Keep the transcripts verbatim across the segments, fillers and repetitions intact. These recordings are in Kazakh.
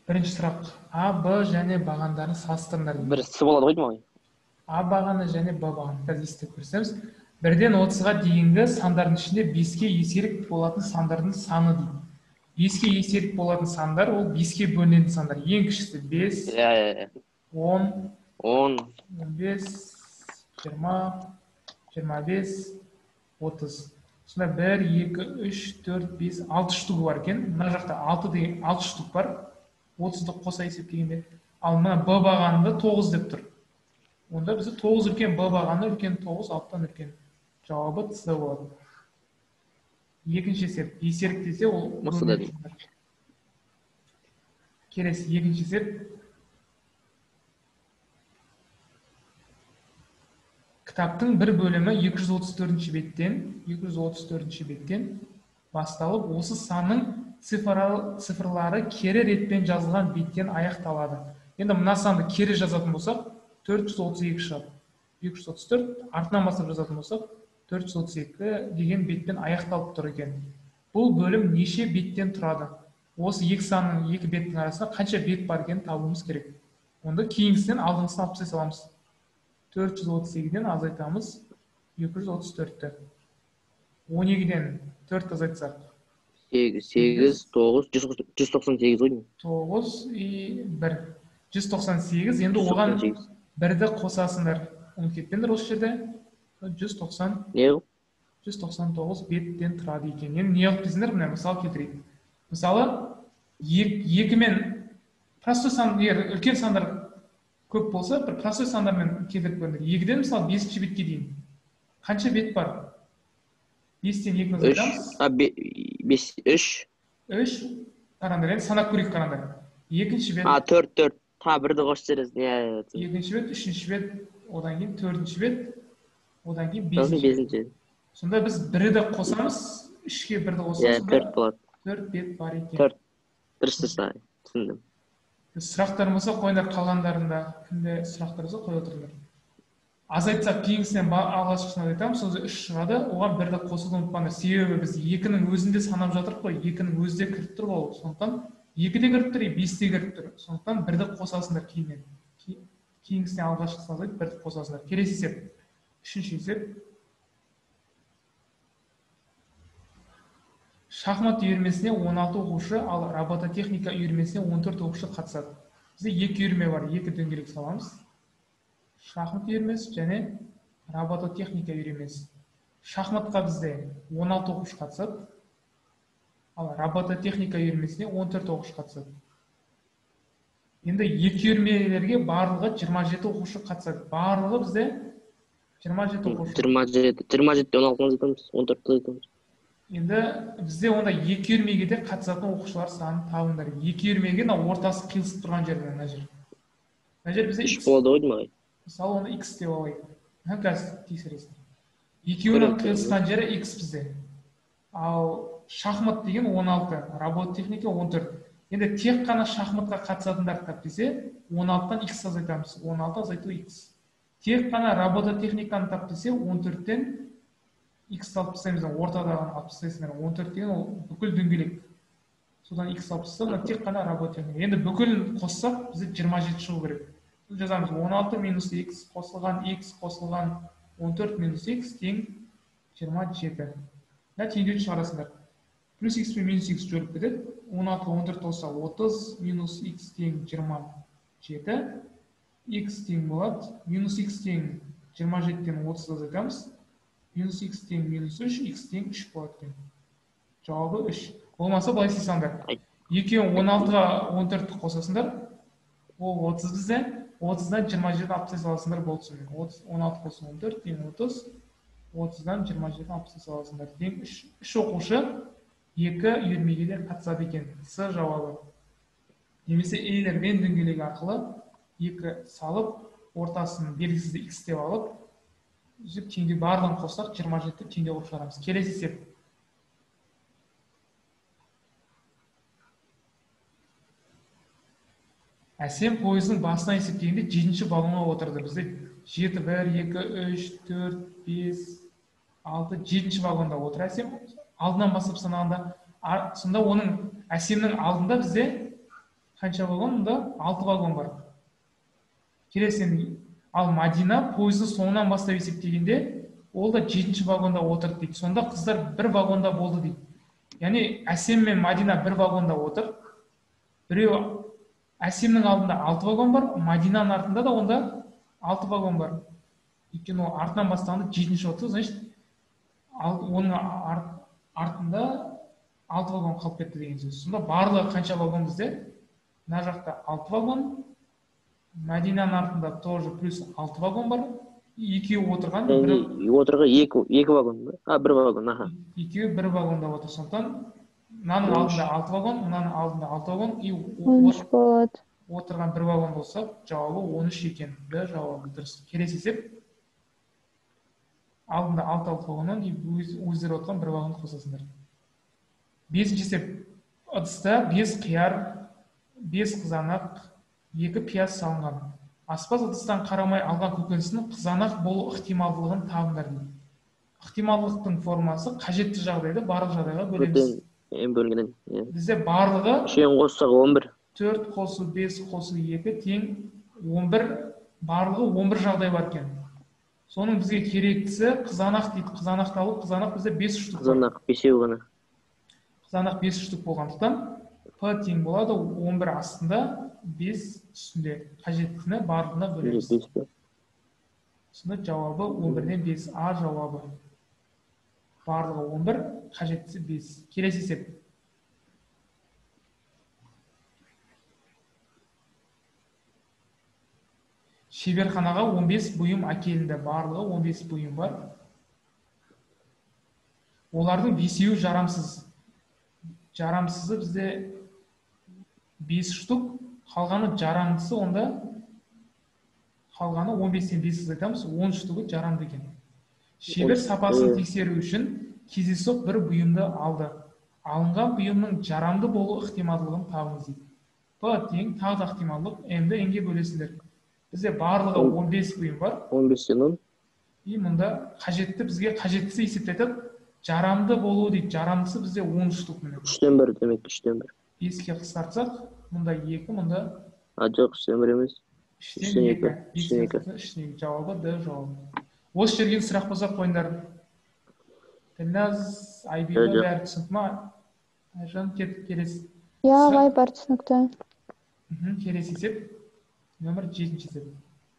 Бірінші сұрақ. А, Б және бағандарын салыстырыңдар дейді. бір с болады ғой деймін ғой. А бағаны және Б бағаны қазір естіп көрсеңіз, бірден отызға дейінгі сандардың ішінде беске еселік болатын сандардың саны дейді. Беске еселік болатын сандар ол беске бөлінетін сандар. Ең кішісі бес, Иә, иә, он, он, он бес, жиырма, жиырма бес, отыз. Сонда бір, екі, үш, төрт, бес, алты штук бар екен. Мына жақта алты деген алты штук бар. отызды қоса есептегенде. Ал мына Б бағанында тоғыз деп тұр. Онда бізде тоғыз үлкен, Б бағаны үлкен, тоғыз алтыдан үлкен. Жауабы С болады. Екінші есеп. Еселік десе ол осы да деймін. Келесі екінші есеп. Кітаптың бір бөлімі екі жүз отыз төртінші беттен, екі жүз отыз төртінші беттен басталып, осы санның цифрлары кері ретпен жазылған беттен аяқталады. Енді мына санды кері жазатын болсақ, төрт жүз отыз екі шығады. екі жүз отыз төрт, артынан бастап жазатын болсақ, төрт жүз отыз екі деген беттен аяқталып тұр екен. Бұл бөлім неше беттен тұрады? Осы екі санның екі беттің арасында қанша бет бар екенін табуымыз керек. Онда кейінгісінен алдыңғысын алып тастай саламыз. төрт жүз отыз сегізден азайтамыз екі жүз отыз төртті. он екіден төрт азайтсақ. сегіз, тоғыз, жүз тоқсан сегіз ғой деймін. тоғыз и бір. жүз тоқсан сегіз. Енді оған бірді қосасыңдар. Оны кетпеңдер осы жерде. жүз тоқсан. Не? жүз тоқсан тоғыз беттен тұрады екен. Енді не қылып дейсіңдер? Мына мысал келтірейік. Мысалы, екі мен простой сан, егер үлкен сандар көп болса, бір простой сандармен келтіріп көріңдер. екіден мысалы бесінші бетке дейін. Қанша бет бар? бестен екіні азайтамыз. А, бес, үш. үш. Қараңдар, енді санап көрейік қараңдар. Екінші бет. А, төрт, төрт. Та бірді қосып жібересің. Екінші бет, үшінші бет, одан кейін төртінші бет, одан кейін бесінші. бесінші. Сонда біз бірді қосамыз, үшке бірді қосамыз. төрт болады. төрт бет бар екен. төрт. Дұрыс та, түсіндім. Сұрақтар болса қойыңдар, қалғандарында кімде сұрақтар болса қоя отырыңдар. Азайтсақ кейінгісінен алғашқысын азайтамыз, соңғы үш шығады, оған бірді қосуды ұмытпаңдар. Себебі біз екінің өзінде санап жатырық қой, екінің өзі де кіріп тұр ғой. Сондықтан екі де кіріп тұр, бес те кіріп тұр. Сондықтан бірді қосасыңдар кейіннен. Кейінгісінен алғашқысын азайтып, бірді қосасыңдар. Келесі есеп. Үшінші есеп. Шахмат үйірмесіне он алты оқушы, ал робототехника үйірмесіне он төрт оқушы қатысады. Бізде екі үйірме бар, екі дөңгелек саламыз. Шахмат үйірмесі және робототехника үйірмесі. Шахматқа бізде он алты оқушы қатысады, ал робототехника үйірмесіне он төрт оқушы қатысады. Енді екі үйірмелерге барлығы жиырма жеті оқушы қатысады. Барлығы бізде жиырма жеті оқушы. жиырма жеті, жиырма жеті, он алтыны айтамыз, он төртті айтамыз. Енді бізде онда екі үйірмеге де қатысатын оқушылар санын табыңдар. Екі үйірмеге ортасы қиылысып тұрған жерде мына жер. Мына жер бізде үш болады ғой деймін. Мысалы оны X деп алайық. Қазір тексересің. Екеуінің қиылысқан жері X бізде. Ал шахмат деген он алты, робототехника он төрт. Енді тек қана шахматқа қатысатындар тап десе, он алтыдан X азайтамыз. он алты азайту X. Тек қана робототехниканы тап десе, он төрттен X алып тастаймыз, ортадағы алып тастайсыңдар. он төрт деген ол бүкіл дөңгелек. Содан X алып тастаймыз, тек қана робототехника. Енді бүкіл қоссақ, бізде жиырма жеті шығу керек. Жазамыз он алты минус X қосылған X қосылған он төрт минус X тең жиырма жеті. Теңдеуді шығарасыңдар. Плюс X пен минус X жөліп кетеді. он алты он төрт болса отыз минус X тең жиырма жеті. X тең болады. Минус X тең жиырма жетіден отыз азайтамыз. Минус X тең минус үш, X тең үш болады. Жауабы үш. Болмаса былай істейсіңдер. Екеуін он алтыға он төртті қосасыңдар. Ол отыз бізде. отыздан жиырма жеті алып тастай саласыңдар болды. он алты қосылған он төрт тең отыз. отыздан жиырма жеті алып тастай саласыңдар. Тең үш оқушы екі үйірмеге де қатысады екен. С жауабы. Немесе эйлер вен дөңгелегі арқылы екі салып, ортасын белгісізді X деп алып, теңде барлығын қоссақ жиырма жеті теңде қылып шығарамыз. Келесі есеп. Әсем пойыздың басына есептегенде жетінші вагонға отырды. Бізде жеті, бір, екі, үш, төрт, бес, алты, жетінші вагонда отыр Әсем. Алдынан басып санағанда, сонда оның Әсемнің алдында бізде қанша вагон? Мұнда алты вагон бар. Келесі, ал Мадина пойызды соңынан бастап есептегенде, ол да жетінші вагонда отырды дейді. Сонда қыздар бір вагонда болды дейді. Яғни Әсем мен Мадина бір вагонда отыр. Біреу Әсемнің алдында алты вагон бар, Мадинаның артында да онда алты вагон бар. Өйткені ол артынан бастағанда жетінші отыр, значит, оның артында алты вагон қалып кетті деген сөз. Сонда барлығы қанша вагон бізде? Мына жақта алты вагон, Мәдинаның артында тоже плюс алты вагон бар. Екеуі отырған, бірі отырған екі вагон ба? А, бір вагон, аха. Екеуі бір вагонда отыр. Сондықтан мынаның алдында алты вагон, мынаның алдында алты вагон, и отырған бір вагон болса, жауабы он үш екен. Да, жауабы дұрыс. Келесі есеп. Алдында алты алты вагоннан өздері отырған бір вагон қосасыңдар. Бесінші есеп. Ыдыста бес қияр, бес қызанақ, екі пияз салынған. Аспаз ыдыстан қарамай алған көкөністің қызанақ болу ықтималдылығын табыңдар дейді. Ықтималдылықтың формасы қажетті жағдайды барлық жағдайға бөлеміз. Бөлгеннен. Бізде барлығы үшеуін қоссақ он бір. төрт қосу бес қосу екі тең он бір, барлығы он бір жағдай бар екен. Соның бізге керектісі қызанақ дейді. Қызанақты алу, қызанақ бізде бес штук. Қызанақ бесеу ғана. Қызанақ бес штук болғандықтан П тең болады он бір астында, бес үстінде. Қажеттіні барлығына бөлеміз. Сонда жауабы он бірден бес. А жауабы. Барлығы он бір, қажеттісі бес. Келесі есеп. Шеберханаға он бес бұйым әкелінді. Барлығы он бес бұйым бар. Олардың бесеуі жарамсыз. Жарамсызы бізде бес штук, қалғаны жарамдысы, онда қалғаны он бестен бес айтамыз, он штугі жарамды екен. Шебер сапасын тексеру үшін кездейсоқ бір бұйымды алды. Алынған бұйымның жарамды болу ықтималдылығын табыңыз дейді. П тең тағы да ықтималдылық, М-ді N-ге бөлесіздер. Бізде барлығы он бес бұйым бар. он бестен он. И мұнда қажетті, бізге қажеттісі есептетіп, жарамды болу дейді. Жарамдысы бізде он штук міне. үштен бір демек, үштен бір. беске қысқартсақ, мұнда екі, мұнда А жоқ, үштен бір емес. үштен екі. үштен екі. Жауабы Д жауабы. Осы жерге сұрақ болса қойыңдар. Тілназ, Айбиға бәрі түсінік ма? Айжан кетіп келесі. Я, Ағай бар түсінікті. Келесі есеп. Нөмір жетінші есеп.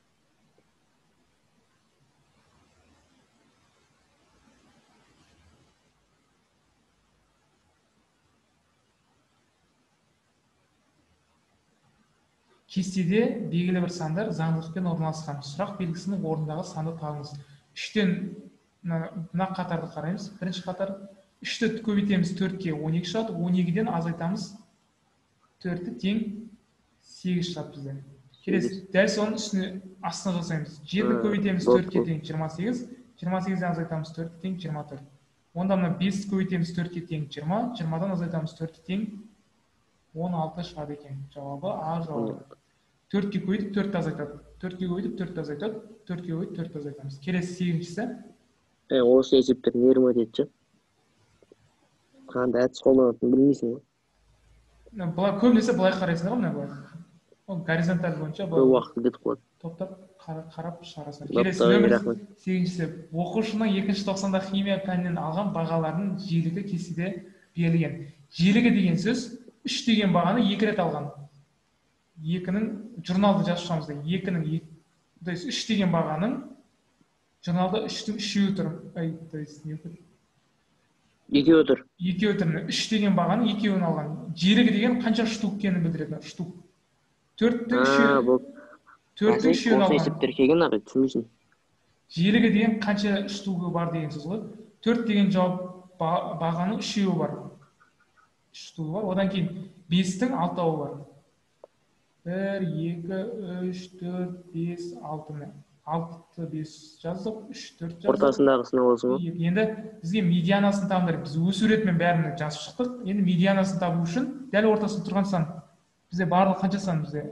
Кестеде белгілі бір сандар заңдылықпен орналасқан. Сұрақ белгісінің орнындағы санды табыңыз. Үштен мына қатарды қараймыз. Бірінші қатар үшті көбейтеміз төртке он екі шығады. он екіден азайтамыз. төртті тең сегіз шығады бізде. Келесі, дәл соның үстіне астына жасаймыз. жеті көбейтеміз төртке тең жиырма сегіз. жиырма сегізден азайтамыз төртке тең жиырма төрт. Онда мына бес көбейтеміз төртке тең жиырма. жиырмадан азайтамыз төртке тең он алты шығады екен. Жауабы А жауабы. төртке көбейтіп төртті азайтады. төртке көбейтіп төртті азайтады. төртке көбейтіп төртті азайтамыз. Келесі сегізіншісі. Осы есептер не етеді? Қандай әдіс қолданатынын білмейсің ғой. Бұлар көбінесе былай қарайсың ғой, мына былай. Ол горизонталь бойынша көп уақыт кетіп қалады. Топтап қарап шығарасың. Келесі нөмір сегізіншісі. Оқушының екінші тоқсанда химия пәнінен алған бағаларының жиілігі кестеде берілген. Жиілігі деген сөз үш деген бағаны екі рет алған. екінің журналды жазып шығамыз. екінің үш деген бағаның журналда үштің үшеуі тұр. Екеуі тұр. Екеуі тұр. үш деген бағаның екеуін алған. Жиілігі деген қанша штук екенін білдіреді. Штук. төрттің үшеуі. төрттің үшеуін алған. Есептер келген ағай, түсінбейсің. Жиілігі деген қанша штугі бар деген сөз ғой. төрт деген жауап бағаның үшеуі бар. Штуғы бар. Одан кейін бестің алтауы бар. бір, екі, үш, төрт, бес, алты. алты, бес жаздық, үш, төрт жаздық. Ортасындағысына болсын ғой. Енді бізге медианасын табыңдар. Біз өсу ретімен бәрін жазып шықтық. Енді медианасын табу үшін дәл ортасында тұрған сан. Бізде барлық қанша сан бізде?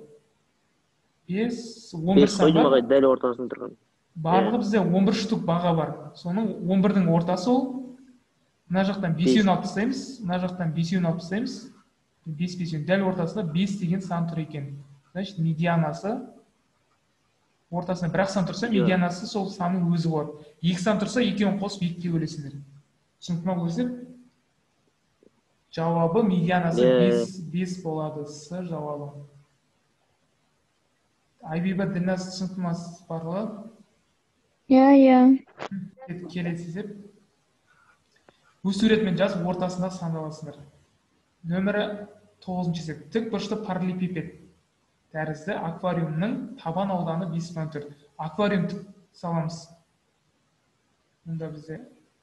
бес, он бір сан бар. Дәл ортасында тұрған. Барлығы бізде он бір штук баға бар. Соның он бірдің ортасы ол. Мына жақтан бесеуін алып тастаймыз. Мына жақтан бесеуін алып тастаймыз. бес бес дәл ортасында бес деген сан тұр екен. Значит, медианасы ортасында бір ақ сан тұрса, медианасы сол санның өзі болады. Екі сан тұрса, екеуін қосып екіге бөлесіңдер. Түсінікті ме бұл? Жауабы медианасы бес болады. С жауабы. Айбиба, Ділназ, түсінікті ме барлығы? Иә, иә. Келесі есеп. Бұл суретмен жазып, ортасында санды аласыңдар. Нөмірі тоғызыншы есеп. Тік бұрышты параллелепипед тәрізді аквариумның табан ауданы бес бүтін оннан төрт. Аквариум тік саламыз. Мұнда бізде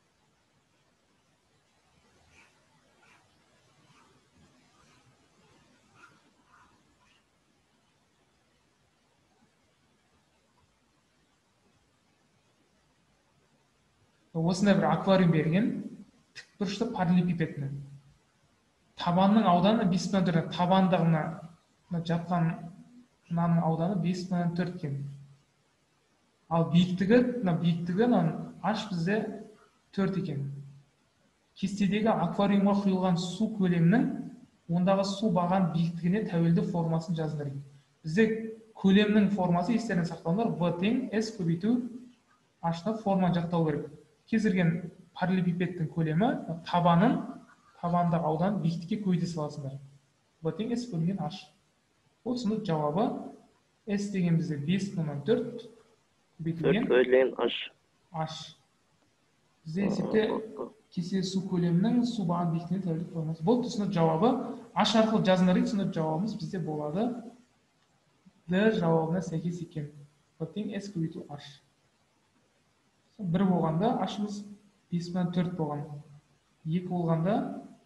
осындай бір аквариум берген, тік бұрышты параллелепипедні. Табанның ауданы бес бүтін оннан төрт. Табандығына жатқан мынаның ауданы бес бүтін оннан төрт екен. Ал биіктігі, биіктігі аш бізде төрт екен. Кестедегі аквариумға құйылған су көлемінің ондағы су баған биіктігіне тәуелді формасын жазыңдар. Бізде көлемнің формасы естерінен сақталыңдар. В тең S көбейту H-ны форманы жаттау керек. Кезірген параллелепипедтің көлемі табанын, табандағы аудан биіктікке көйте саласыңдар. В тең S бөлінген H. Ол сонда жауабы S деген бізде бес бүтін оннан төрт көбейтілген бөлінген H. H. Бізде есепте кесе су көлемінің су баған биіктігіне тәуелді формасы. Бұл сонда жауабы H арқылы жазыңдар дейді, сонда жауабымыз бізде болады D жауабына сәйкес екен. В тең S көбейту H. Бір болғанда H-ымыз бес бүтін оннан төрт болған. Екі болғанда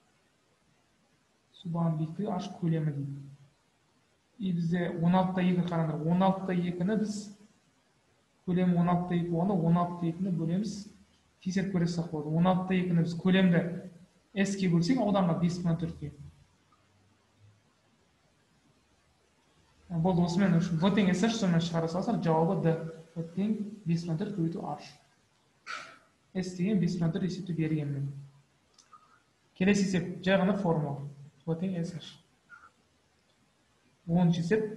су баған биіктігі H көлемі дейді. И бізде он алтыда екі қараңдар. он алтыда екіні біз көлемі он алтыда екі болғанда он алтыда екіні бөлеміз. Тексеріп көресек болады. он алтыда екіні біз көлемді S-ке бөлсек, ауданға бес бүтін оннан төртке. Болды, осымен үшін В тең S сонымен шығара салсақ, жауабы D. В тең бес бүтін оннан төрт көбейту H. S деген бес бүтін оннан төрт есепті бергенмін. Келесі есеп, жай ғана формула. В тең S H. оныншы есеп.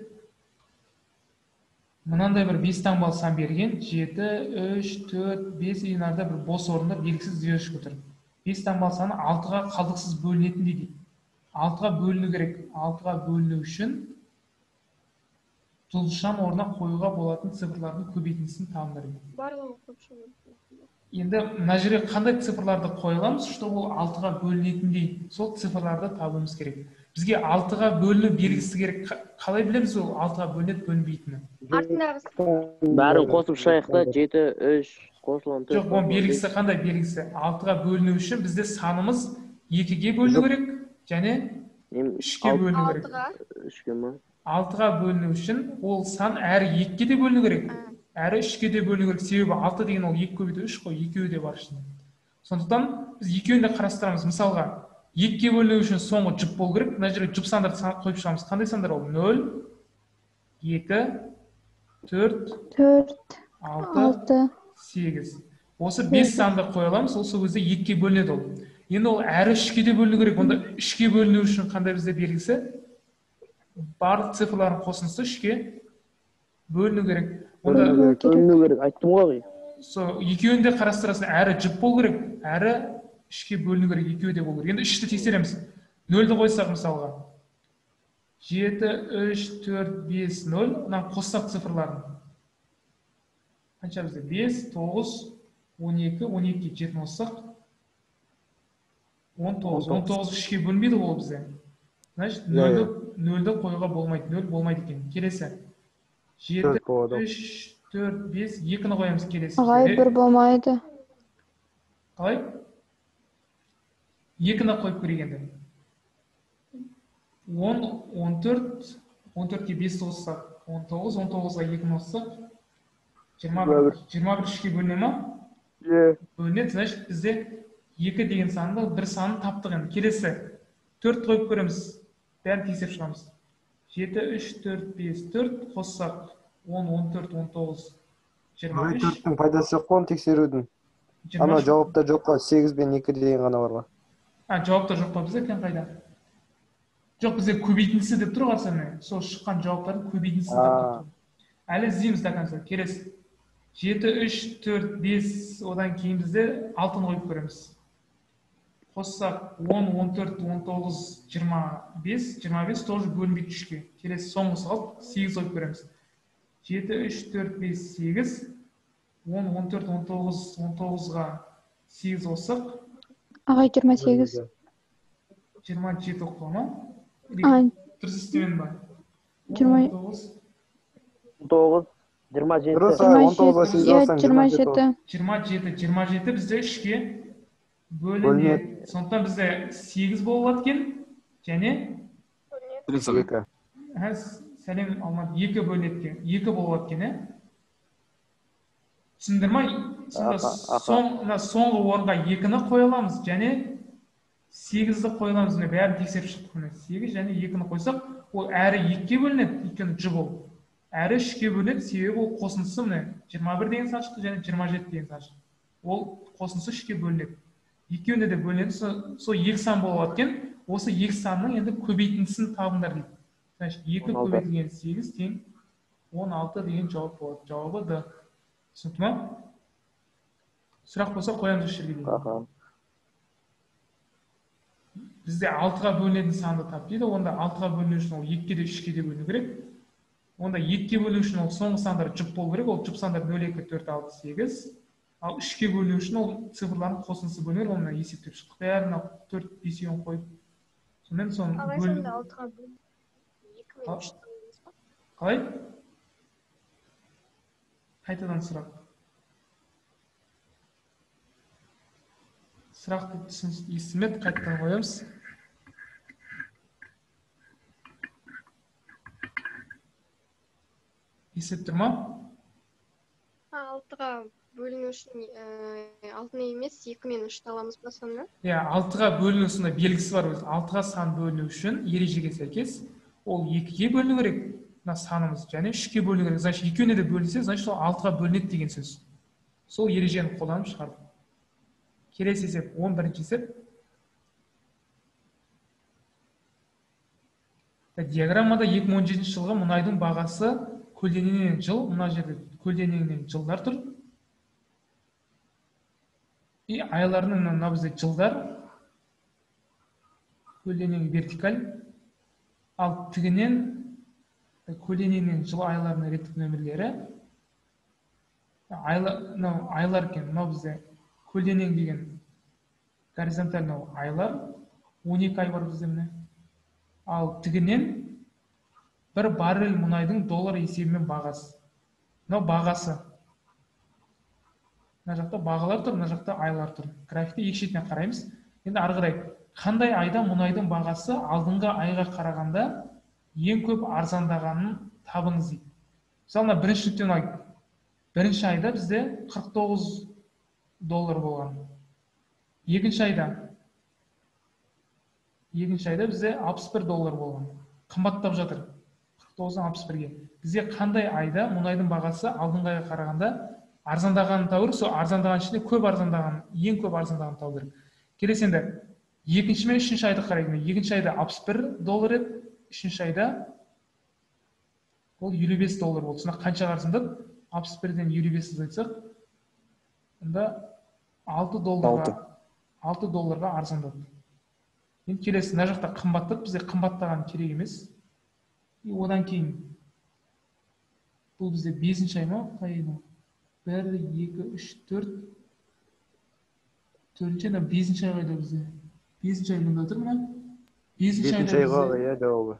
Мынандай бір бес таңбалы сан берген, жеті, үш, төрт, бес енарда бір бос орында белгісіз звездочка тұр. бес таңбалы саны алтыға қалдықсыз бөлінетін дейді. алтыға бөліну керек. алтыға бөліну үшін жұлдызшаның орнына қоюға болатын цифрлардың көбейтіндісін табыңдар. Барлығы көпшілік. Енді мына жерге қандай цифрларды қойыламыз, чтобы ол алтыға бөлінетіндей, сол цифрларды табуымыз керек. Бізге алтыға бөліну белгісі керек. Қалай білеміз ол алтыға бөлінеді, бөлінбейтіні? Артындағысы. Бәрін қосып шығайықта, жеті, үш, қосылған төрт. Жоқ, оның белгісі қандай белгісі? алтыға бөліну үшін бізде санымыз екіге бөліну керек, және үшке бөліну керек. Үшке ма? алтыға бөліну үшін ол сан әрі екіге де бөліну керек, әрі үшке де бөліну керек. Себебі алты деген ол екі көбейту үш қой, екеуі де бар ішінде. Сондықтан біз екеуін де қарастырамыз. Мысалға, екіге бөліну үшін соңғы жұп болу керек. Мына жерге жұп сандарды қойып шығамыз. Қандай сандар ол? нөл, екі, төрт, алты, сегіз. Осы бес санды қойыламыз, осы өзде екіге бөлінеді ол. Енді ол әрі үшке де бөліну керек. Онда үшке бөліну үшін қандай бізде белгісі? Барлық цифрларын қосындысы үшке бөліну керек. Бөліну керек, айттым ғой. Екеуін де қарастырасың, әрі жұп болу керек, әрі үшке бөліну керек, екеуі де болу керек. Енді үшті тексереміз. нөлді қойсақ мысалға. жеті, үш, төрт, бес, нөл. Мұнан қоссақ цифрларын. Қанша бізде? бес, тоғыз, он екі, он екі, жетіні қоссақ. он тоғыз. он тоғыз үшке бөлінбейді ол бізде. Значит, нөлді қойға болмайды, нөл болмайды екен. Келесі. жеті, үш, төрт, бес, екіні қоямыз келесі. Ағай бір болмайды. Қалай? екіні қойып көрегенде. он, он төрт, он төртке бесті қоссақ, он тоғыз, он тоғызға екіні қоссақ, жиырма бір, жиырма бір үшке бөліне ма? Бөлінеді, значит, бізде екі деген санды бір санын таптық енді. Келесі. төрт қойып көреміз. Бәрін тексеріп шығамыз. жеті, үш, төрт, бес, төрт қоссақ, он, он төрт, он тоғыз, жиырма үш. төрттің пайдасы жоқ қой тексерудің. Ана жауапта жоқ қой, сегіз бен екі деген ғана бар ғой. А, жауапта жоқ па бізде екен қайда? Жоқ, бізде көбейтіндісі деп тұр қарсы міне. Сол шыққан жауаптардың көбейтіндісін тапып тұр. Әлі іздейміз до конца. Келесі. жеті, үш, төрт, бес, одан кейін бізде алтыны қойып көреміз. Қоссақ он, он төрт, он тоғыз, жиырма бес, жиырма бес тоже бөлінбейді үшке. Келесі соңғысы қалып сегіз қойып көреміз. жеті, үш, төрт, бес, сегіз, он, он төрт, он тоғыз, он тоғызға сегіз қоссақ Ағай жиырма сегіз. жиырма жеті оқыла ма? А, Дұрыс істемен ба? жиырма- он тоғыз, он тоғыз, жиырма жеті. Дұрыс, жиырма он тоғызға жеті. сегіз Иә, алсаң, жиырма жиырма жеті. жеті. жиырма жеті, жиырма жеті бізде үшке бөлінеді. Бөлінеді. Сондықтан бізде сегіз болып екен, және Екі. Ә, сәлем Алмат, екі бөлінеді екен, екі болып екен, ә? Түсіндір ма? Сонда Аха, аха. соң- мына соңғы орынға екіні қоя аламыз, және сегізді қоя аламыз. Міне бәрін тексеріп шықтық. Міне сегіз және екіні қойсақ, ол әрі екіге бөлінеді, өйткені жұп ол. Әрі үшке бөлінеді, себебі ол қосындысы міне жиырма бір деген сан шықты және жиырма жеті деген сан шықты. Ол қосындысы үшке бөлінеді. Екеуінде де бөлінеді. Со- Сол екі сан болып екен, осы екі санның енді көбейтіндісін табыңдар дейді. Значит, екі он алты. көбейтілген сегіз тең он алты деген жауап болады. Жауабы Д. Түсінікті ма? Сұрақ болса қоямыз осы жерге дейін. Аха. Бізде алтыға бөлінетін санды тап дейді. Онда алтыға бөліну үшін ол екіге де үшке де бөліну керек. Онда екіге бөліну үшін ол соңғы сандар жұп болу керек. Ол жұп сандар нөл, екі, төрт, алты, сегіз. Ал үшке бөліну үшін ол цифрлардың қосындысы бөлінер. Оны есептеп шықтық. Бәрін төрт, бесеуін қойып. Сонымен соны Ағай бөл... сонда алтыға бөл. Екі мен Ал- үш дейміз ба? Қалай? Қайтадан сұрақ. Сұрақты түсін естімеді, қайтадан қоямыз. Естіп тұр ма? А, алтыға бөліну үшін ә, алтыны емес, екі мен үшті аламыз ба сонда? Иә, алтыға бөліну сонда белгісі бар өзі. Алтыға сан бөліну үшін ережеге сәйкес ол екіге бөліну керек, мына санымыз, және үшке бөліну керек. Значит, екеуіне де бөлінсе, значит, ол алтыға бөлінеді деген сөз. Сол ережені қолданып шығардық. Келесі есеп, он бірінші есеп. Диаграммада екі мың он жетінші жылғы мұнайдың бағасы көлденеңінен жыл, мына жерде көлденеңінен жылдар тұр. И айларының мына бізде жылдар, көлденең вертикаль, ал тігінен көлденеңінен жыл айларының реттік нөмірлері. Айлар, айлар екен, мынау бізде көлденең деген горизонталь айлар, он екі ай бар бізде міне. Ал тігінен бір баррель мұнайдың доллар есебімен бағасы. Мынау бағасы. Мына жақта бағалар тұр, мына жақта айлар тұр. Графикте екі шетіне қараймыз. Енді ары қарай қандай айда мұнайдың бағасы алдыңғы айға қарағанда ең көп арзандағанын табыңыз дейді. Мысалы, бірінші нүктеден алайық. Бірінші айда бізде қырық тоғыз доллар болған. Екінші айда Екінші айда бізде алпыс бір доллар болған. Қымбаттап жатыр. қырық тоғыздан алпыс бірге. Бізде қандай айда мұнайдың бағасы алдыңғы айға қарағанда арзандағанын табу керек, сол арзандаған ішінде көп арзандаған, ең көп арзандағанын табу керек. Келесі енді екінші мен үшінші айды қарайық. Екінші айда алпыс бір доллар еді, үшінші айда ол елу бес доллар болды. Сонда қаншаға арзандады? алпыс бірден елу бес айтсақ, онда алты долларға алты долларға арзандады. Енді келесі, мына жақта қымбаттады, бізде қымбаттаған керек емес. И одан кейін бұл бізде бесінші ай ма? Қайда? бір, екі, үш, төрт. төртінші айда бесінші ай қайда бізде? бесінші ай мұнда тұр ма? бесінші айда айға иә жауабы.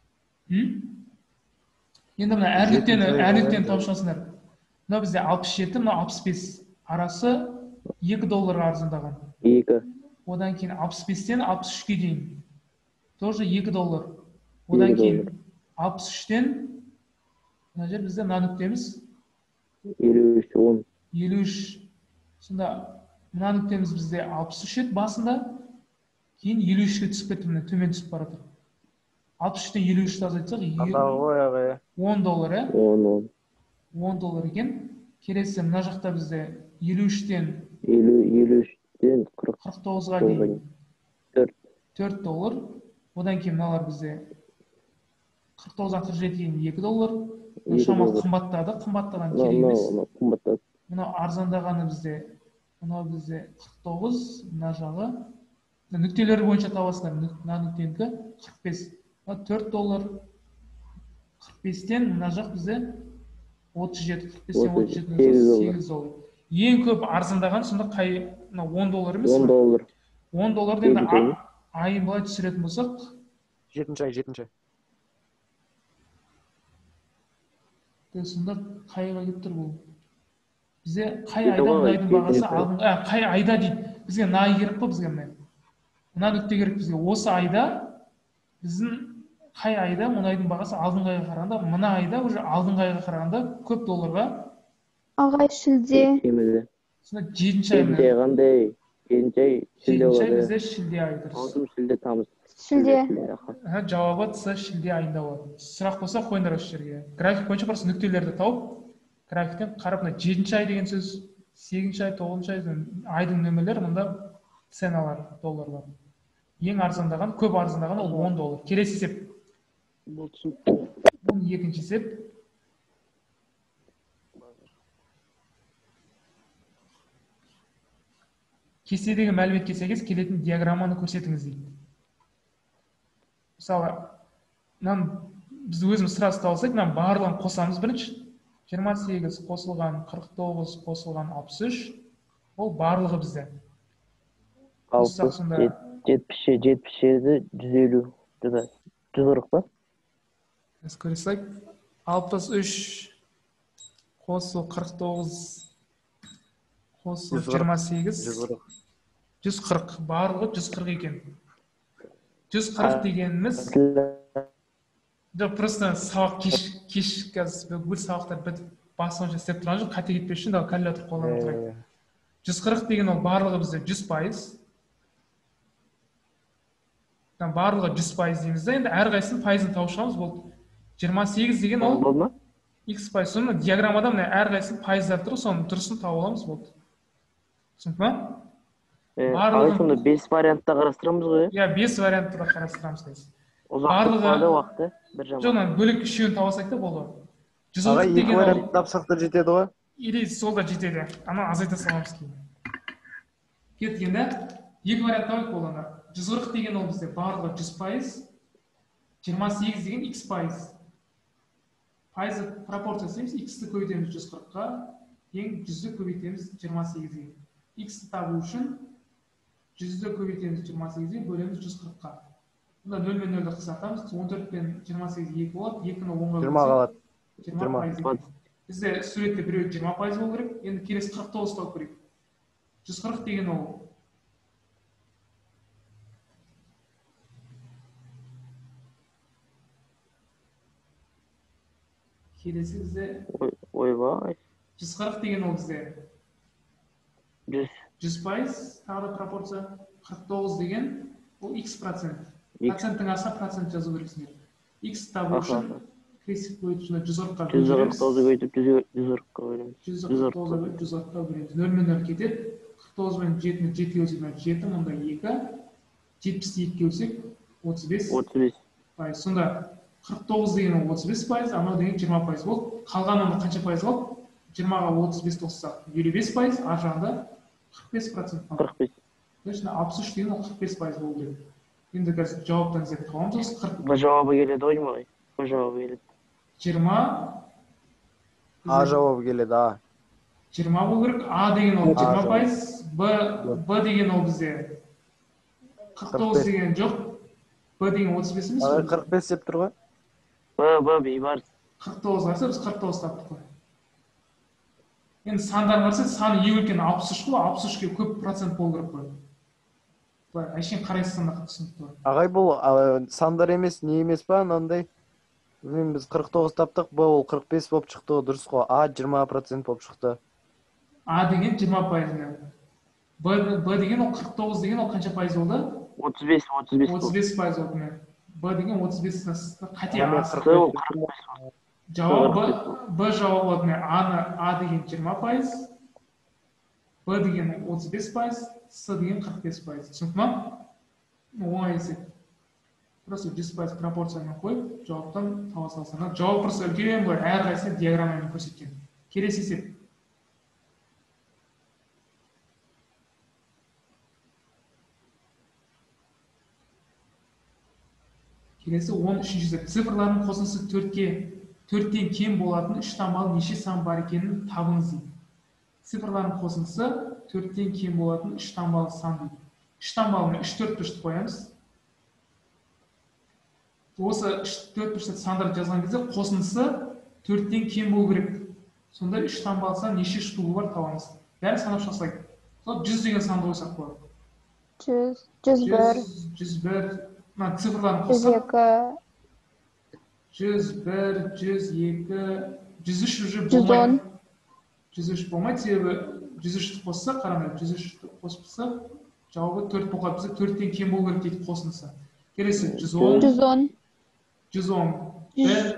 Енді мына әр нүктені, әр нүктені тауып шығасыңдар. Мына бізде алпыс жеті, мына алпыс бес арасы екі долларға арзандаған. екі. Одан кейін алпыс бестен алпыс үшке дейін. Тоже екі доллар. Одан кейін алпыс үштен мына жер бізде мына нүктеміз елу үш, он. елу үш. Сонда мына нүктеміз бізде алпыс үш еді басында, кейін елу үшке түсіп кетті, міне төмен түсіп бара жатыр. алпыс үштен елу үшті азайтсақ, он доллар, ә? он, он. он доллар екен. Келесі мына жақта бізде елу үштен елу, елу үштен қырық қырық тоғызға дейін төрт. төрт доллар. Одан кейін мыналар бізде қырық тоғыздан қырық жетіге дейін екі доллар. екі Шамалы доллар. қымбаттады, қымбаттаған Мынау- керек емес. мынау- мынау қымбаттады. Мынау арзандағаны бізде, мынау бізде қырық тоғыз, мына жағы. Нүктелері бойынша табасыздар. Нүк- Мына нүктенікі қырық бес. Мына төрт доллар. қырық бестен мына жақ бізде отыз жеті, қырық бестен отыз жеті, сегіз доллар. сегіз доллар. Ең көп арзандаған сонда қай, мына он доллар емес он пе? доллар. он долларды енді Жетінші ай. а- айын былай түсіретін болсақ, Жетінші ай, жетінші ай. де сонда қайға келіп тұр бұл? Бізде қай Жеті айда ғой, мұнайдың бағасы жетінші ай. алдыңғы, ә, қай айда дейді. Бізге мына ай керек қой бізге мына. Мына нүкте керек бізге. Осы айда біздің қай айда мұнайдың бағасы алдыңғы айға қарағанда, мына айда уже алдыңғы айға қарағанда көп долларға. Ағай, шілде. Темірді. Сонда жетінші ай Жетінші ай қандай? Жетінші ай шілде жетінші ай болады. бізде шілде айы дұрыс. Маусым, шілде, тамыз. Шілде. Ха, жауабы С шілде айында болады. Сұрақ болса қойыңдар осы жерге. График бойынша просто нүктелерді тауып, графиктен қарап, мына жетінші ай деген сөз, сегізінші ай, тоғызыншы ай айдың нөмірлері мұнда ценалар, долларлар. Ең арзандаған, көп арзандаған ол он доллар. Келесі есеп. Бұл түсінікті. Бұл екінші есеп. Кестедегі мәліметке сәйкес келетін диаграмманы көрсетіңіз дейді. Мысалы, мынаны біз өзіміз сразу алсақ, мынаны барлығын қосамыз бірінші. жиырма сегіз қосылған қырық тоғыз қосылған алпыс үш. Ол барлығы бізде. алпыс, жетпіс жетпіс жеті, жүз елу, жүз қырық па? Біз көрсек, алпыс үш қосу қырық тоғыз қосу жиырма сегіз, жүз қырық, барлығы жүз қырық екен. жүз қырық дегеніміз, жоқ, просто сабақ кеш, кеш қазір бүкіл сабақтар бітіп басынша істеп тұрған жоқ, қате кетпес үшін калькулятор қолданып тұрайық. жүз қырық деген ол барлығы бізде жүз пайыз. Барлығы жүз пайыз дейміз да, енді әрқайсының пайызын тауып шығамыз, болды. жиырма сегіз деген ол Болды ма? X пайыз. Соны диаграммада мына әрқайсының пайыздар тұр, соның дұрысын тауып аламыз, болды. Түсінікті ма? Ағай, сонда бес вариантта қарастырамыз ғой? Иә, бес вариантты да қарастырамыз қайсы. Ұзақтық қады уақыты бір жаман. Жоқ, бөлек үшеуін табасақ та болды. Ағай, екі вариантты тапсақ та жетеді ғой? Или сол да жетеді. Ана азайта саламыз кейін. Кеткен да? Екі вариант табайық болғанда. жүз қырық деген ол бізде барлығы жүз пайыз. жиырма сегіз деген X пайыз. Пайызы пропорция істейміз, X-ті көбейтеміз жүз қырыққа, ең жүзді көбейтеміз жиырма сегізге. X-ті табу үшін жүзді көбейтеміз жиырма сегізге, бөлеміз жүз қырыққа. Бұнда нөл мен нөлді қысқартамыз, он төрт пен жиырма сегіз екі болады, екіні онға жиырма қалады. жиырма пайыз екен. Бізде суретте біреу жиырма пайыз болу керек, енді келесі қырық тоғыз тауып керек. жүз қырық деген ол келесі бізде ойбай, жүз қырық деген ол бізде жүз пайыз, тағы да пропорция. қырық тоғыз деген ол X процент. Проценттің аса процент жазу керексіңдер. X табу үшін крестик бойынша жүз қырыққа жүз қырық тоғызды көйтіп жүз қырыққа бөлеміз. жүз қырыққа бөлеміз. нөл мен нөл кетеді. қырық тоғыз мен жетіні жетіге бөлсек жеті, мұнда екі. жетпісті екіге бөлсек отыз бес. отыз бес пайыз. Сонда қырық тоғыз деген ол отыз бес пайыз, анау деген жиырма пайыз болды. Қалған онда қанша пайыз қалды? жиырмаға отыз бес қоссақ елу бес пайыз, ар жағында қырық бес процент қалды. қырық бес. Точно алпыс үш деген ол қырық бес пайыз болу керек. Енді қазір жауаптан іздеп табамыз. Б жауабы келеді ғой ма? Б жауабы келеді. жиырма. А жауабы келеді, А. жиырма болу керек. А деген ол жиырма пайыз, Б деген ол бізде қырық тоғыз деген жоқ. Б деген отыз бес емес. қырық бес деп тұр ғой? Б, Б, бейбарыс. қырық тоғыз қарса, біз қырық тоғыз таптық қой. Енді сандар қарса, саны ең үлкен алпыс үш қой, алпыс үшке көп процент болу керек қой. Әшейін қарайсыз сандақ түсінікті ғой. Ағай, бұл сандар емес, не емес па, анандай? Білмеймін, біз қырық тоғыз таптық, Б ол қырық бес болып шықты, дұрыс қой. А жиырма процент болып шықты. А деген жиырма пайыз. Б деген ол қырық тоғыз деген ол қанша пайыз болды? отыз бес, отыз бес. отыз бес пайыз болды. Б деген отыз бес қате ол қырық бес. Жауабы, Б жауабы болды. А деген жиырма пайыз, Б деген отыз бес пайыз, С деген қырық бес пайыз. Түсінікті ма? Оңай есеп. просто жүз пайыз пропорциямен қойып жауаптан таба салсаң жауап просто үлкен былай әрқайсысы диаграммамен көрсеткен. Келесі есеп. Келесі он үшінші есеп. Цифрлардың қосындысы төртке төрттен кем болатын үш таңбалы неше сан бар екенін табыңыз дейді. Цифрлардың қосындысы төрттен кем болатын үш таңбалы сан дейді. үш таңбалыны үш төрт бұрышты қоямыз. Осы үш төрт бұрышты сандарды жазған кезде қосындысы төрттен кем болу керек. Сонда үш таңбалы сан неше штугы бар табамыз. Бәрін санап шықсақ. Сол жүз деген санды қойсақ болады. жүз, жүз бір, жүз бір, мына цифрларын жүз қоссақ. екі, жүз бір, жүз екі, жүз үш уже жүз он. болмайды. жүз үш болмайды, себебі жүз үшті қоссақ, қараңдар, жүз үшті қосып жауабы төрт болған. Бізде төрттен кем болу керек дейді қосындысы. Келесі жүз он, жүз он, жүз он бір,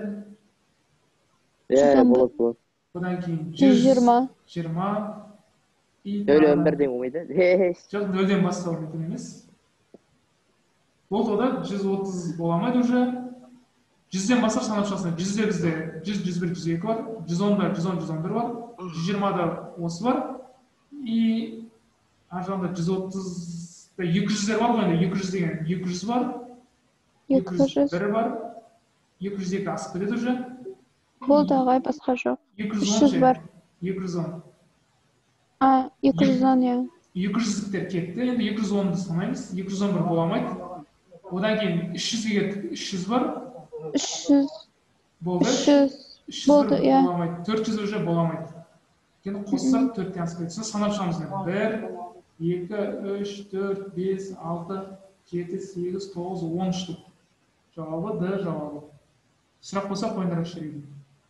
Е, болады, болады. одан кейін жүз жүз жиырма, жиырма, и Нөл тағы- он бірден болмайды. Хе-хе. жоқ, нөлден бастау мүмкін емес. Болды ода жүз отыз боламайды уже. жүзден бастап санап шығасың. жүзде бізде жүз, жүз бір, жүз екі бар, жүз онда жүз он, жүз он бір бар, жүз жиырмада осы бар, и ар жағында жүз отызда екі жүздер бар ғой, енді екі жүз деген екі жүз бар, екі жүз. бір бар, екі жүз екі асып кетеді уже. Болды ағай, басқа жоқ. екі үш жүз жүз он бар. ше, екі жүз он. А, екі жүз он, иә. екі жүздіктер кетті, енді екі жүз онды санаймыз, екі жүз он бір боламайды. Одан кейін үш жүзге кеттік, үш жүз бар, үш жүз, болды. үш жүз, үш жүз болды, бір иә. боламайды, төрт жүз уже боламайды. Енді қоссақ төрттен асып кетеді. Санап шығамыз. бір, екі, үш, төрт, бес, алты, жеті, сегіз, тоғыз, он штук. Жауабы Д жауабы. Сұрақ болса қойыңдар шерейді.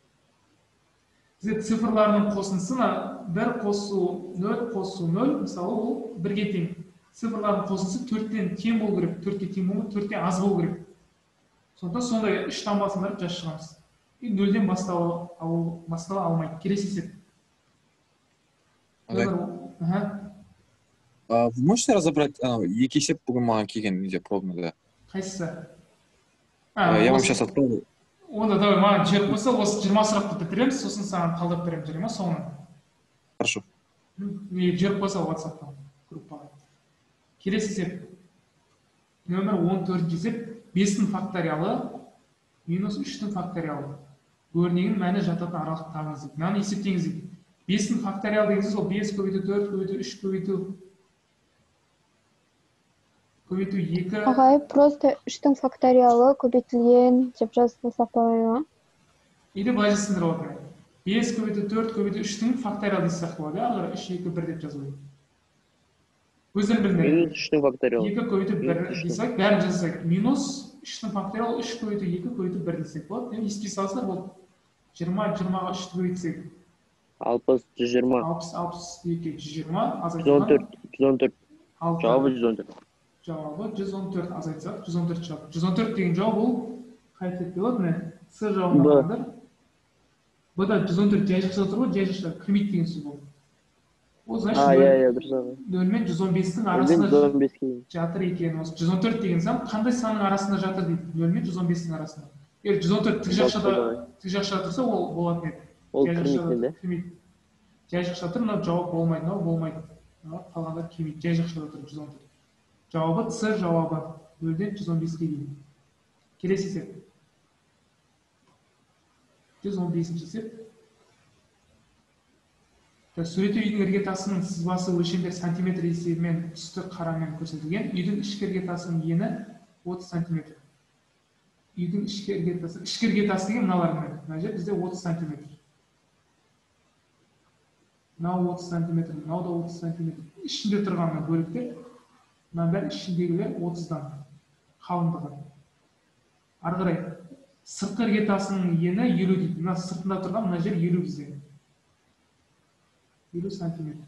Бізде цифрлардың қосындысына бір қосу нөл, қосу нөл, мысалы ол бірге тең. Цифрлардың қосындысы төрттен кем болу керек, төртке тең болмайды, төрттен аз болу керек. Сондықтан сондай үш таңбасын барып жазып шығамыз. И нөлден бастала алу, бастала алмайды. Келесі есеп. Ағай, Ага. а, вы можете разобрать анау екі есеп бүгін маған келген неде пробныйда? Қайсысы? А, Я вам осы- сейчас открою. Онда давай маған жіберіп қойса, осы жиырма сұрақты бітіреміз, сосын саған қалдырып беремін, жарай ма соңынан? Хорошо. Не жіберіп қойса WhatsApp-тан группаға. Келесі есеп. Нөмір он төртінші есеп. бестің факториалы минус үштің факториалы. Өрнегінің мәні жататын аралық табыңыз дейді. Мынаны есептеңіз дейді. бестің факториалы деген сөз ол бес көбейту төрт көбейту үш көбейту көбейту екі. Ағай, просто үштің факториалы көбейтілген деп жазсақ болмай ма? Или былай жазсаңдар болады. бес көбейту төрт көбейту үштің факториалы десек болады. Ағыр үш екі бір деп жазылады. Өздерің біліңдер. Минус үштің факториалы. екі көбейту бір Минус үштің. десек, бәрін жазсақ. Минус үштің факториалы үш көбейту екі көбейту бір десек болады. Енді есепке салсаңдар болды. жиырма, жиырмаға үшті көбейтсек. алпыс, жүз жиырма. алпыс, алпыс екі, жүз жиырма. жүз он төрт, жүз он төрт. алты. Жауабы жүз он төрт. Жауабы жүз он төрт азайтсақ, жүз он төрт жауап. жүз он төрт деген жауап ол қай тип болады? Міне, С жауабын Б. алғандар. Бұда жүз он төрт жай жақшада тұр ғой, жай жақшада кірмейді деген сөз болды. Ол значит А, иә, иә, дұрыс ағай. нөл мен жүз он бестің Нөлден арасында жүз он беске. жатыр екен. Осы жүз он төрт деген сан қандай санның арасында жатыр дейді? нөл мен жүз он бестің арасында. Егер жүз он төрт тік жақшада тік жақшада тұрса, ол болатын еді. Ол Жай кірмейтін жақшада де. кірмейді. Жай жақшада тұр, мынау жауап болмайды, мынау болмайды. Мынау қалғандар келмейді. Жай жақшада тұр жүз он төрт. Жауабы С жауабы. нөлден жүз он беске дейін. Келесі есеп. жүз он бесінші есеп. Суретте үйдің іргетасының сызбасы өлшемдер сантиметр есебімен түсті қарамен көрсетілген. Үйдің ішкі іргетасының ені отыз сантиметр. Үйдің ішкі іргетасы, ішкі іргетасы деген мыналармен. Мына жер бізде отыз сантиметр. Мынау отыз сантиметр, мынау да отыз сантиметр. Ішінде тұрған бөліктер, мына бәрі ішіндегілер отыздан қалыңдығы. Ары қарай сыртқы іргетасының ені елу дейді. Мына сыртында тұрған мына жер елу бізде. елу сантиметр.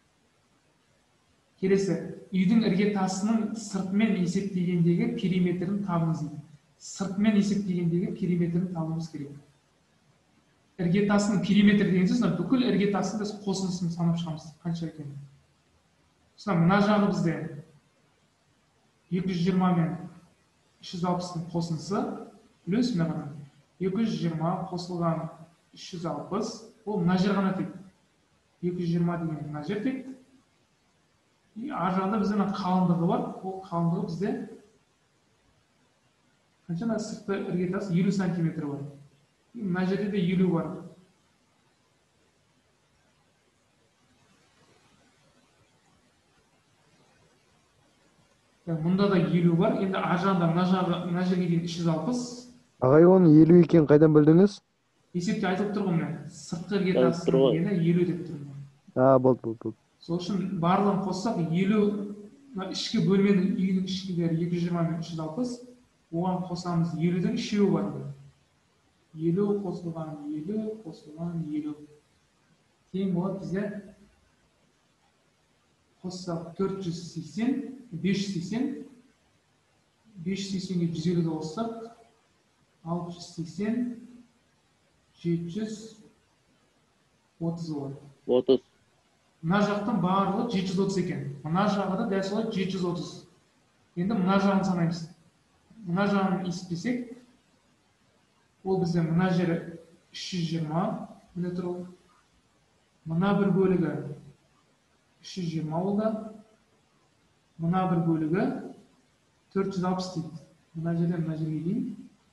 Келесі, үйдің іргетасының сыртымен есептегендегі периметрін табыңыз дейді. Сыртымен есептегендегі периметрін табуымыз керек. Іргетасының периметр деген сөз, бүкіл іргетасын біз қосындысын санап шығамыз. Қанша екен? Мына жағы бізде екі жүз жиырма мен үш жүз алпыстың қосындысы плюс мына қараңыз екі жүз жиырма қосылған үш жүз алпыс ол мына жер ғана тек екі жүз жиырма деген мына жер тек и ар жағында бізде мына қалыңдығы бар ол қалыңдығы бізде қанша мына сыртқы іргетасы елу сантиметр бар мына жерде де елу бар мұнда да елу бар енді ар жағында мына жағы мына жерге дейін үш жүз алпыс Ағай, оны елу екенін қайдан білдіңіз? есепте айтылып тұр ғой міне сыртқы іргетасы дегені елу деп тұрмын. А, болды, болды, болды. Сол үшін барлығын қоссақ елу ішкі бөлменің үйінің ішкілері екі жүз жиырма мен үш жүз алпыс оған қосамыз елудің үшеуі бар. елу қосылған елу қосылған елу тең болады бізде қоссақ төрт жүз сексен бес жүз сексен бес жүз сексенге жүз елуді қоссақ алты жүз сексен жеті жүз отыз болады. отыз. Мына жақтың барлығы жеті жүз отыз екен. Мына жағы да дәл солай жеті жүз отыз. Енді мына жағын санаймыз. Мына жағын есептесек, ол бізде мына жері үш жүз жиырма, міне тұр ол. Мына бір бөлігі үш жүз жиырма ол да. Мына бір бөлігі төрт жүз алпыс дейді. Мына жерден мына жерге дейін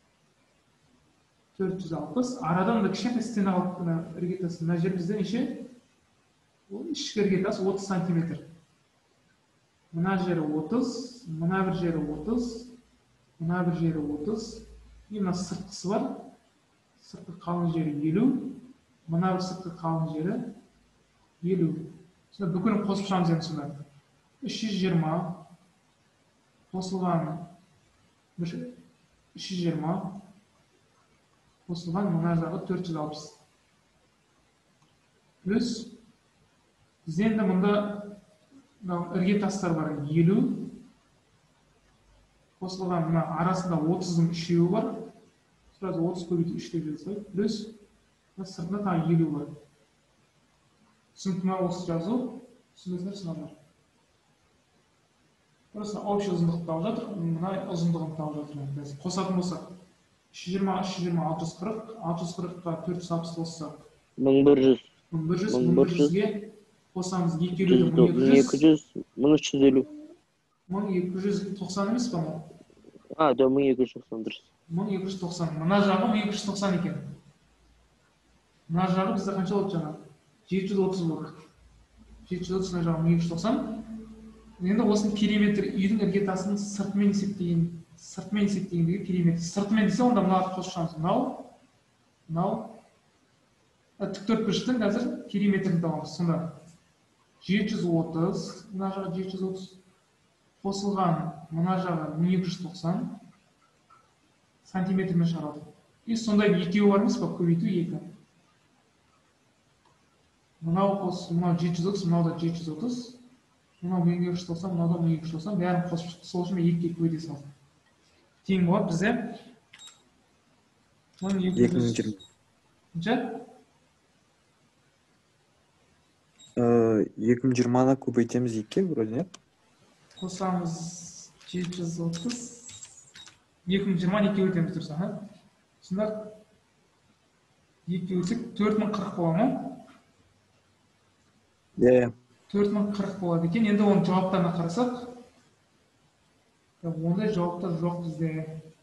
төрт жүз алпыс. Арадан да кішкентай стена қалыпты іргетасы. Мына жер бізде неше? Ол ішкі іргетасы отыз сантиметр. Мына жері отыз, мына бір жері отыз, мына бір жері отыз. И мына сыртқысы бар. Сыртқы қалың жері елу. Мына бір сыртқы қалың жері елу. Сонда бүкілін қосып шығамыз енді сонда. үш жүз жиырма қосылған үш жүз жиырма қосылған мына жағы төрт жүз алпыс. Плюс бізде енді мұнда іргетастар бар елу қосылған мына арасында отыздың үшеуі бар. Сразу отыз көбейту үш деп жазайық. Плюс сыртында тағы елу бар. Түсінікті ме осы жазу? Түсінесіздер сынамдар. Просто общий ұзындықты тауып жатыр, мына ұзындығын тауып жатыр. Қосатын болсақ үш жүз жиырма, үш жүз жиырма, алты жүз қырық, алты жүз қырыққа төрт жүз алпыс қоссақ мың бір жүз. мың бір жүз, мың бір жүзге қосамыз екі елуді мың екі жүз, мың үш жүз елу. мың екі жүз тоқсан емес па? А, да, мың екі жүз тоқсан дұрыс. мың екі жүз тоқсан. Мына жағы мың екі жүз тоқсан екен. Мына жағы бізде қанша болды жаңа? жеті жүз отыз болды. жеті жүз отыз мына жағы мың екі жүз тоқсан. Енді осының периметр үйдің іргетасының сыртымен есептеген, сыртымен есептегендегі периметр. Сыртымен десе, онда мыналарды қосып шығамыз. Мынау, мынау тіктөртбұрыштың қазір периметрін табамыз. Сонда жеті жүз отыз, мына жағы жеті жүз отыз қосылған мына жағы мың екі жүз тоқсан сантиметрмен шығарады. И сондай екеуі бар емес па? Көбейту екі. Мынау қос, мынау жеті жүз отыз, мынау да жеті жүз отыз. Мынау мың екі жүз тоқсан, мынау да мың екі жүз тоқсан. Бәрін қосып шықты. Сол үшін екіге көбейте салдым. Тең болады бізде мың екі жүз жиырма. екі мың жиырманы көбейтеміз екіге вроде, не? Қосамыз жеті жүз отыз. екі мың жиырманы екіге өтеміз тұрса. Сонда екіге өтсек төрт мың қырық бола ма? Иә. төрт мың қырық болады екен. Енді оның жауаптарына қарасақ, ондай жауаптар жоқ бізде.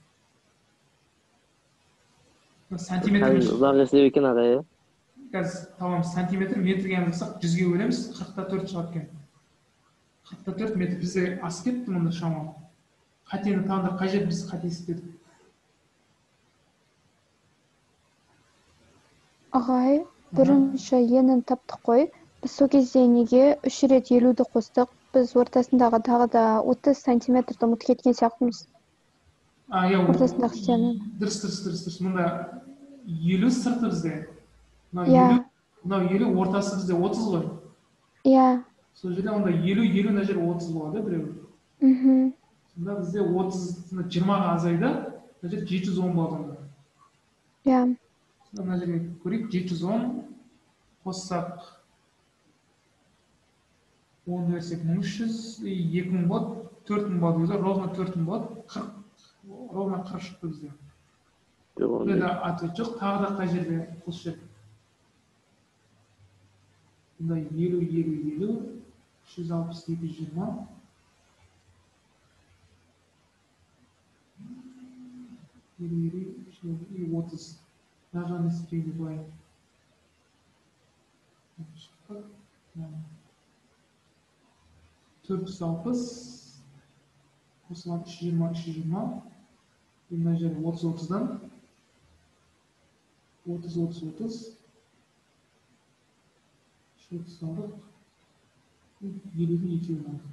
Сантиметр. Ұзақ есеп екен аға, е? Қазір табамыз сантиметр, метрге алсақ жүзге бөлеміз, қырықта төрт шығады екен. қырықта төрт метр бізде асып кетті мұнда шамалы. Қатені таңдыр, қай жер біз қате есептедік? Ағай, бірінші енін таптық қой. Біз сол кезде неге үш рет елуді қостық. Біз ортасындағы тағы да отыз сантиметрді ұмытып кеткен сияқтымыз. А, иә, ортасындағы стенаның. Дұрыс, дұрыс, дұрыс, дұрыс. Мұнда елу сырты бізде. Иә. Мынау елу, ортасы бізде отыз ғой. Иә. Сол жерде онда елу, елу мына жер отыз болады, біреу. Мхм. Сонда бізде отыз, жиырмаға азайды, мына жер жеті жүз он болады онда. Иә. Сонда мына жерге көрейік, жеті жүз он қоссақ он берсек мың үш жүз, екі мың болады, төрт мың болады, өзі ровно төрт мың болады. қырық ровно қырық шықты бізде. Жоқ, Бұнда ондай. да ответ жоқ. Тағы да қай жерде қосып жібердік? Бұнда елу, елу, елу, үш жүз алпыс, екі жүз жиырма. Елу, елу, үш жүз отыз. Мына жағын есептегенде былай. төрт жүз алпыс, қосылған үш жүз жиырма, үш жүз жиырма. Мына жерде отыз, отыздан. отыз, отыз, отыз. отыз алдық. елудің екеуін алдық.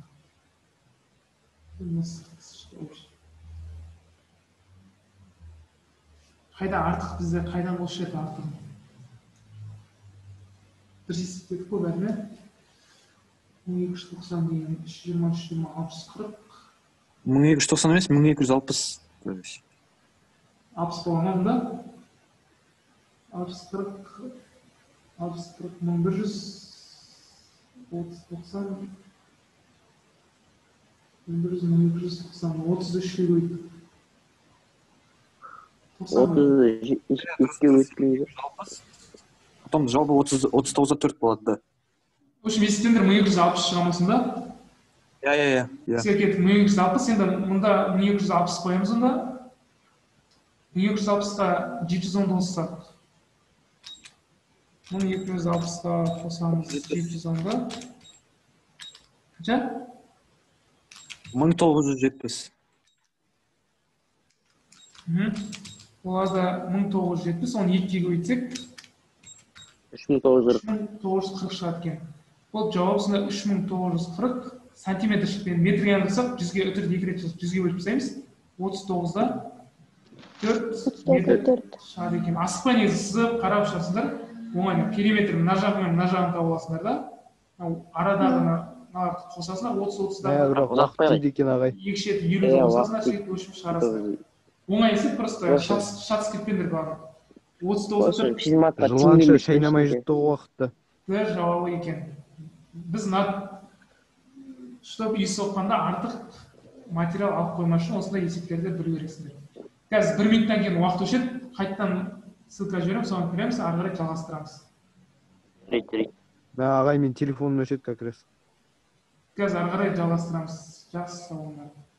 Қайда артық бізде, қайдан осы жерде артық? Дұрыс есептедік қой бәріне. мың екі жүз тоқсан деген үш жүз жиырма, үш жүз жиырма, алпыс, қырық. мың екі жүз тоқсан емес, мың екі жүз алпыс. алпыс болған онда. алпыс, қырық, алпыс, қырық, мың бір жүз, отыз, тоқсан, мың бір жүз, мың екі жүз тоқсан, отызды үшке көйдік. отызды екіге өткенде. Потом жалпы отыз тоғызда төрт болады да. В общем, есептендір мың екі жүз алпыс шығамыз онда. Иә, иә, иә. Сізге кетіп мың екі жүз алпыс, енді мұнда мың екі жүз алпыс қоямыз онда. мың екі жүз алпысқа жеті жүз онды қоссақ. мың екі жүз алпысқа қосамыз жеті жүз онға. Қанша? мың тоғыз жүз жетпіс. Оларда мың тоғыз жүз жетпіс, оны екіге көйтсек, үш мың тоғыз жүз үш мың тоғыз жүз қырық шығады екен. Бұл жауабысында үш мың тоғыз жүз қырық сантиметр шықпен метрге айналдырсақ, жүзге үтірді екі рет жүзге бөліп тастаймыз. отыз тоғызда төрт метр шығады екен. Асықпай негізі сызып қарап шығасыңдар. Оңай периметр мына жағы мен мына жағын тауып аласыңдар да. Арадағы мыналарды қосасыңдар, отыз отызда уақыт тиді екен ағай. екі шеті елуді қосасыңдар, сөйтіп өлшіп шығарасыңдар. Оңай есеп, просто шатыс кетпеңдер бағана. отыз тоғызда төрт. Жыланша шайнамай жұтты уақытты. Бір жауабы екен. Біз чтобы үй соққанда артық материал алып қоймас үшін осындай есептерді білу керексіңдер. Қазір бір минуттан кейін уақыт өшеді, қайттан ссылка жіберемін, соны көреміз, ары қарай жалғастырамыз. Да, ағай, мен телефоным өшеді как раз. Қазір ары қарай жалғастырамыз. Жақсы, сау болыңдар.